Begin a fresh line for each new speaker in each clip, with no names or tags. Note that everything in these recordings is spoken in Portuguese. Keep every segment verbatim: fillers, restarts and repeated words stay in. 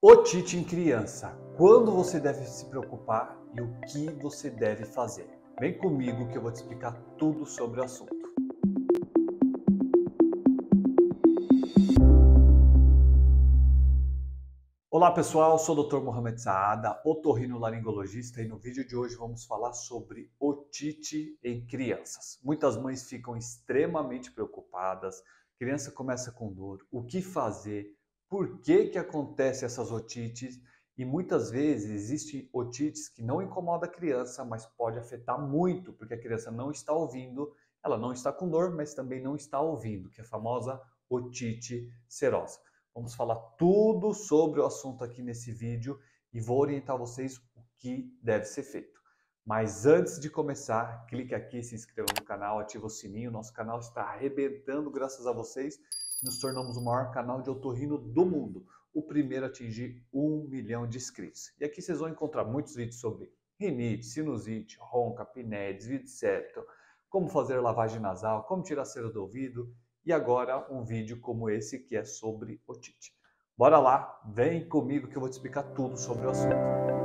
Otite em criança. Quando você deve se preocupar e o que você deve fazer? Vem comigo que eu vou te explicar tudo sobre o assunto. Olá pessoal, sou o doutor Mohamed Saada, otorrinolaringologista, e no vídeo de hoje vamos falar sobre otite em crianças. Muitas mães ficam extremamente preocupadas, criança começa com dor, o que fazer, por que que acontece essas otites, e muitas vezes existem otites que não incomodam a criança, mas pode afetar muito, porque a criança não está ouvindo, ela não está com dor, mas também não está ouvindo, que é a famosa otite serosa. Vamos falar tudo sobre o assunto aqui nesse vídeo e vou orientar vocês o que deve ser feito. Mas antes de começar, clique aqui, se inscreva no canal, ativa o sininho. Nosso canal está arrebentando graças a vocês. Nos tornamos o maior canal de otorrino do mundo, o primeiro a atingir um milhão de inscritos. E aqui vocês vão encontrar muitos vídeos sobre rinite, sinusite, ronca, apneia, desvio de septo, como fazer lavagem nasal, como tirar cera do ouvido. E agora um vídeo como esse que é sobre otite. Bora lá, vem comigo que eu vou te explicar tudo sobre o assunto.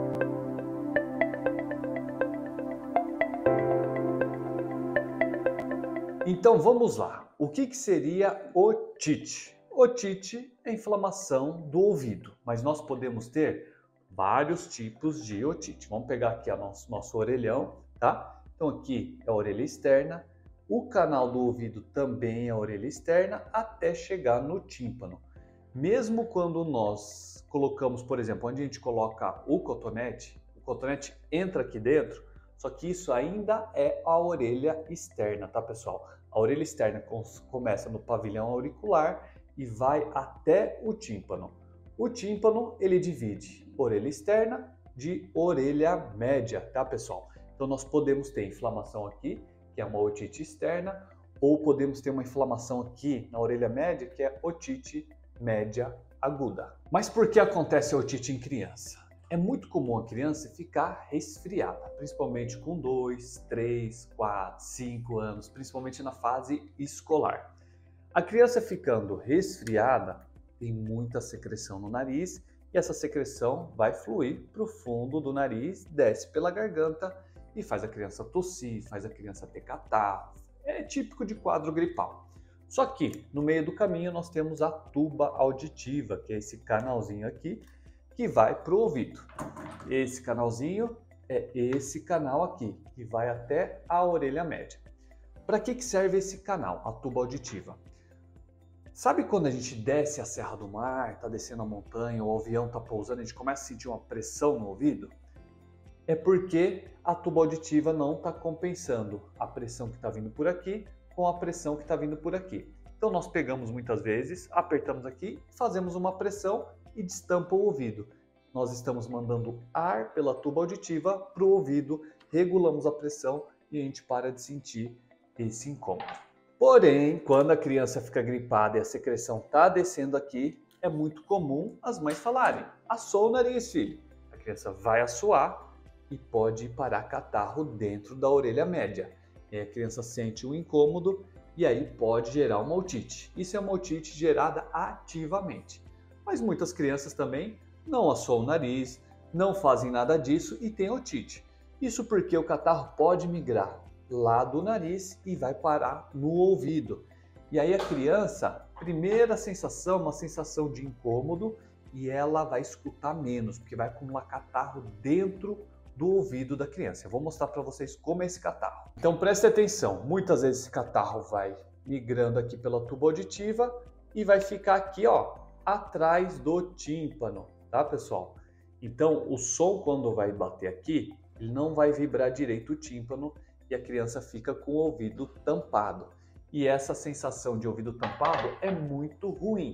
Então vamos lá. O que que seria otite? Otite é inflamação do ouvido, mas nós podemos ter vários tipos de otite. Vamos pegar aqui o nosso, nosso orelhão, tá? Então aqui é a orelha externa. O canal do ouvido também é a orelha externa até chegar no tímpano. Mesmo quando nós colocamos, por exemplo, onde a gente coloca o cotonete, o cotonete entra aqui dentro, só que isso ainda é a orelha externa, tá pessoal? A orelha externa começa no pavilhão auricular e vai até o tímpano. O tímpano ele divide orelha externa de orelha média, tá pessoal? Então nós podemos ter inflamação aqui, que é uma otite externa, ou podemos ter uma inflamação aqui na orelha média, que é otite média aguda. Mas por que acontece a otite em criança? É muito comum a criança ficar resfriada, principalmente com dois, três, quatro, cinco anos, principalmente na fase escolar. A criança ficando resfriada tem muita secreção no nariz e essa secreção vai fluir para o fundo do nariz, desce pela garganta e faz a criança tossir, faz a criança ter catarro. É típico de quadro gripal. Só que no meio do caminho nós temos a tuba auditiva, que é esse canalzinho aqui, que vai para o ouvido. Esse canalzinho é esse canal aqui, que vai até a orelha média. Para que que serve esse canal, a tuba auditiva? Sabe quando a gente desce a Serra do Mar, está descendo a montanha, o avião está pousando, a gente começa a sentir uma pressão no ouvido? É porque a tuba auditiva não está compensando a pressão que está vindo por aqui com a pressão que está vindo por aqui. Então nós pegamos muitas vezes, apertamos aqui, fazemos uma pressão e destampa o ouvido. Nós estamos mandando ar pela tuba auditiva para o ouvido, regulamos a pressão e a gente para de sentir esse incômodo. Porém, quando a criança fica gripada e a secreção está descendo aqui, é muito comum as mães falarem: assou o nariz, filho. A criança vai assoar e pode parar catarro dentro da orelha média. E aí a criança sente um incômodo e aí pode gerar uma otite. Isso é uma otite gerada ativamente. Mas muitas crianças também não assoam o nariz, não fazem nada disso e têm otite. Isso porque o catarro pode migrar lá do nariz e vai parar no ouvido. E aí a criança, primeira sensação, uma sensação de incômodo, e ela vai escutar menos, porque vai acumular catarro dentro do ouvido da criança. Eu vou mostrar para vocês como é esse catarro. Então preste atenção, muitas vezes esse catarro vai migrando aqui pela tuba auditiva e vai ficar aqui, ó, atrás do tímpano, tá pessoal? Então o som quando vai bater aqui, ele não vai vibrar direito o tímpano e a criança fica com o ouvido tampado. E essa sensação de ouvido tampado é muito ruim.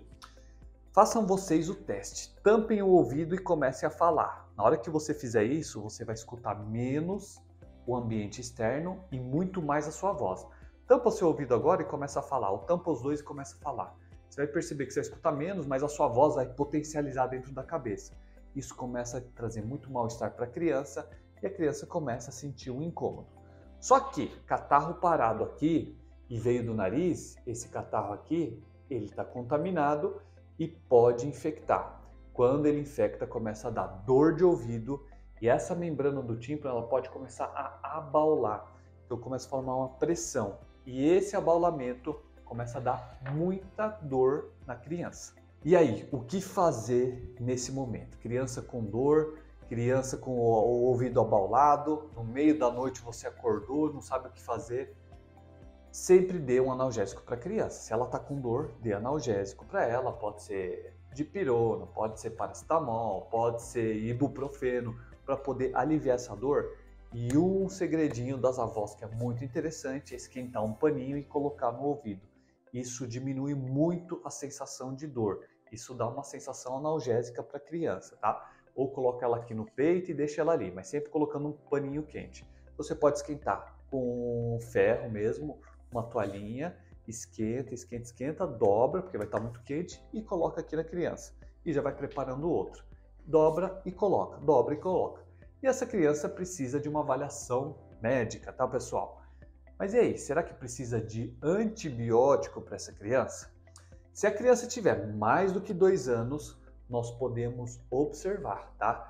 Façam vocês o teste, tampem o ouvido e comecem a falar. Na hora que você fizer isso, você vai escutar menos o ambiente externo e muito mais a sua voz. Tampa o seu ouvido agora e começa a falar, ou tampa os dois e começa a falar. Você vai perceber que você vai escutar menos, mas a sua voz vai potencializar dentro da cabeça. Isso começa a trazer muito mal-estar para a criança e a criança começa a sentir um incômodo. Só que catarro parado aqui e veio do nariz, esse catarro aqui, ele está contaminado e pode infectar. Quando ele infecta, começa a dar dor de ouvido e essa membrana do tímpano ela pode começar a abaular. Então começa a formar uma pressão e esse abaulamento começa a dar muita dor na criança. E aí, o que fazer nesse momento? Criança com dor, criança com o ouvido abaulado, no meio da noite você acordou, não sabe o que fazer. Sempre dê um analgésico para a criança. Se ela está com dor, dê analgésico para ela. Pode ser dipirona, pode ser paracetamol, pode ser ibuprofeno, para poder aliviar essa dor. E um segredinho das avós que é muito interessante é esquentar um paninho e colocar no ouvido. Isso diminui muito a sensação de dor. Isso dá uma sensação analgésica para a criança, tá? Ou coloca ela aqui no peito e deixa ela ali, mas sempre colocando um paninho quente. Você pode esquentar com ferro mesmo, uma toalhinha, esquenta, esquenta, esquenta, dobra, porque vai estar muito quente, e coloca aqui na criança. E já vai preparando o outro. Dobra e coloca, dobra e coloca. E essa criança precisa de uma avaliação médica, tá, pessoal? Mas e aí, será que precisa de antibiótico para essa criança? Se a criança tiver mais do que dois anos, nós podemos observar, tá?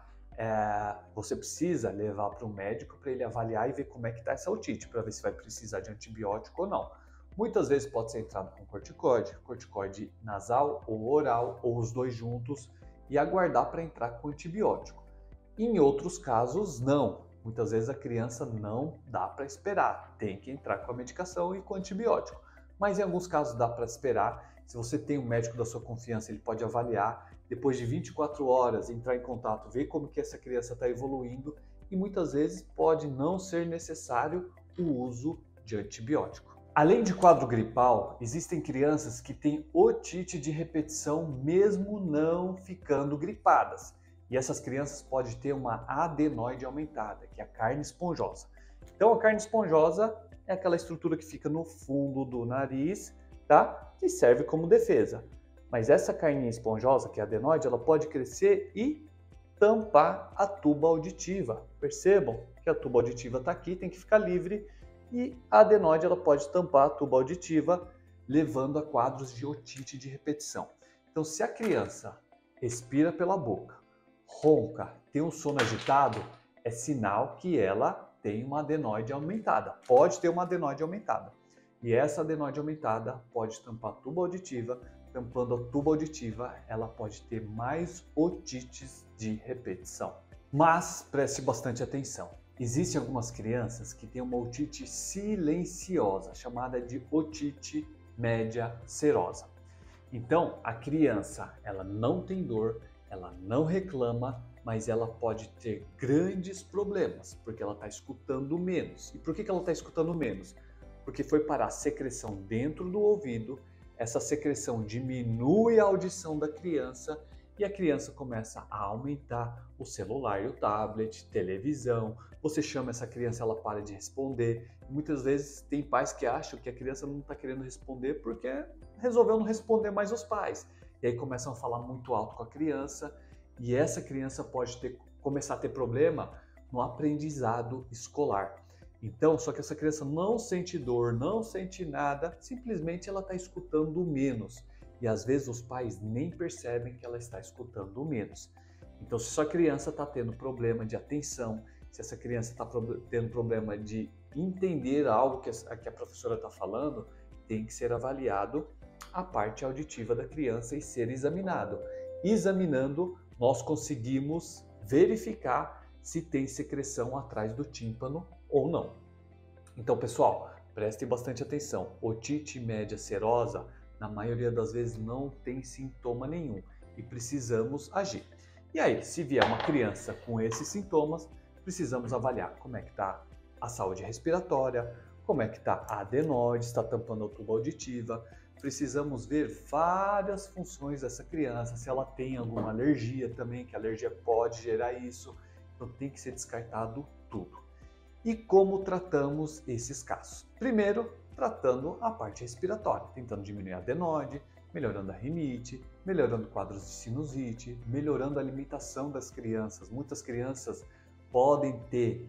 É, você precisa levar para o médico para ele avaliar e ver como é que está essa otite, para ver se vai precisar de antibiótico ou não. Muitas vezes pode ser entrado com corticoide, corticoide nasal ou oral, ou os dois juntos, e aguardar para entrar com antibiótico. Em outros casos, não. Muitas vezes a criança não dá para esperar, tem que entrar com a medicação e com antibiótico. Mas em alguns casos dá para esperar. Se você tem um médico da sua confiança, ele pode avaliar, depois de vinte e quatro horas entrar em contato, ver como que essa criança está evoluindo e muitas vezes pode não ser necessário o uso de antibiótico. Além de quadro gripal, existem crianças que têm otite de repetição mesmo não ficando gripadas. E essas crianças podem ter uma adenoide aumentada, que é a carne esponjosa. Então a carne esponjosa é aquela estrutura que fica no fundo do nariz, tá? Que serve como defesa. Mas essa carninha esponjosa, que é a adenoide, ela pode crescer e tampar a tuba auditiva. Percebam que a tuba auditiva está aqui, tem que ficar livre, e a adenoide ela pode tampar a tuba auditiva, levando a quadros de otite de repetição. Então, se a criança respira pela boca, ronca, tem um sono agitado, é sinal que ela tem uma adenoide aumentada. Pode ter uma adenoide aumentada. E essa adenoide aumentada pode tampar a tuba auditiva. Tampando a tuba auditiva, ela pode ter mais otites de repetição. Mas preste bastante atenção. Existem algumas crianças que têm uma otite silenciosa, chamada de otite média serosa. Então, a criança, ela não tem dor, ela não reclama, mas ela pode ter grandes problemas, porque ela está escutando menos. E por que ela está escutando menos? Porque foi parar a secreção dentro do ouvido, essa secreção diminui a audição da criança e a criança começa a aumentar o celular e o tablet, televisão. Você chama essa criança, ela para de responder. Muitas vezes tem pais que acham que a criança não está querendo responder porque resolveu não responder mais os pais. E aí começam a falar muito alto com a criança e essa criança pode ter, começar a ter problema no aprendizado escolar. Então, só que essa criança não sente dor, não sente nada, simplesmente ela está escutando menos. E às vezes os pais nem percebem que ela está escutando menos. Então, se sua criança está tendo problema de atenção, se essa criança está tendo problema de entender algo que a, que a professora está falando, tem que ser avaliado a parte auditiva da criança e ser examinado. Examinando, nós conseguimos verificar se tem secreção atrás do tímpano ou não. Então, pessoal, prestem bastante atenção. Otite média serosa, na maioria das vezes, não tem sintoma nenhum e precisamos agir. E aí, se vier uma criança com esses sintomas, precisamos avaliar como é que está a saúde respiratória, como é que está a adenoide, está tampando a tuba auditiva. Precisamos ver várias funções dessa criança, se ela tem alguma alergia também, que a alergia pode gerar isso. Então tem que ser descartado tudo. E como tratamos esses casos? Primeiro, tratando a parte respiratória, tentando diminuir a adenoide, melhorando a rinite, melhorando quadros de sinusite, melhorando a alimentação das crianças. Muitas crianças podem ter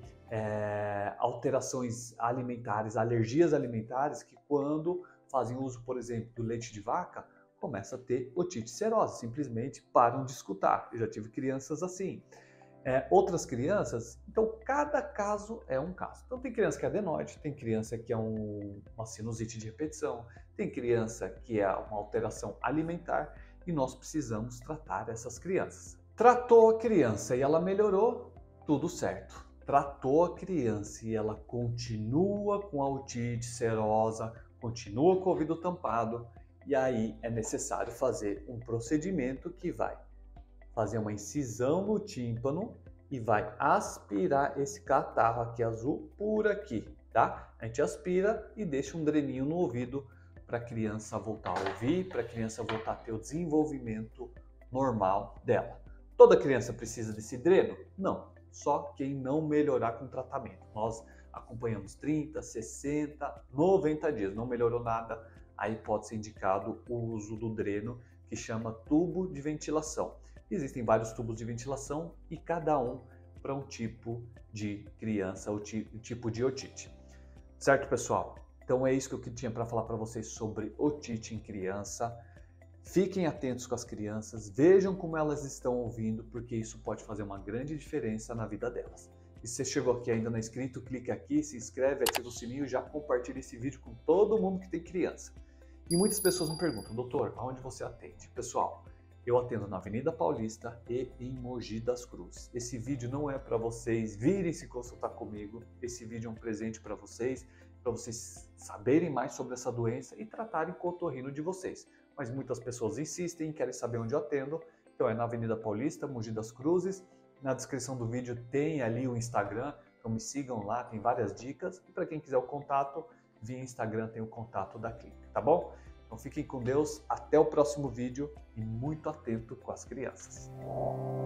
é, alterações alimentares, alergias alimentares, que quando fazem uso, por exemplo, do leite de vaca, começa a ter otite serosa, simplesmente param de escutar. Eu já tive crianças assim. É, outras crianças, então cada caso é um caso. Então tem criança que é adenoide, tem criança que é um, uma sinusite de repetição, tem criança que é uma alteração alimentar e nós precisamos tratar essas crianças. Tratou a criança e ela melhorou, tudo certo. Tratou a criança e ela continua com a otite serosa, continua com o ouvido tampado, e aí é necessário fazer um procedimento que vai fazer uma incisão no tímpano e vai aspirar esse catarro aqui azul por aqui, tá? A gente aspira e deixa um dreninho no ouvido para a criança voltar a ouvir, para a criança voltar a ter o desenvolvimento normal dela. Toda criança precisa desse dreno? Não, só quem não melhorar com o tratamento. Nós acompanhamos trinta, sessenta, noventa dias, não melhorou nada, aí pode ser indicado o uso do dreno, que chama tubo de ventilação. Existem vários tubos de ventilação e cada um para um tipo de criança, o tipo de otite. Certo, pessoal? Então é isso que eu tinha para falar para vocês sobre otite em criança. Fiquem atentos com as crianças, vejam como elas estão ouvindo, porque isso pode fazer uma grande diferença na vida delas. E se você chegou aqui ainda não é inscrito, clique aqui, se inscreve, ativa o sininho e já compartilha esse vídeo com todo mundo que tem criança. E muitas pessoas me perguntam, doutor, aonde você atende? Pessoal, eu atendo na Avenida Paulista e em Mogi das Cruzes. Esse vídeo não é para vocês virem se consultar comigo, esse vídeo é um presente para vocês, para vocês saberem mais sobre essa doença e tratarem com o otorrino de vocês. Mas muitas pessoas insistem e querem saber onde eu atendo, então é na Avenida Paulista, Mogi das Cruzes. Na descrição do vídeo tem ali o Instagram, então me sigam lá, tem várias dicas. E para quem quiser o contato, via Instagram tem o contato da clínica, tá bom? Então fiquem com Deus, até o próximo vídeo e muito atento com as crianças.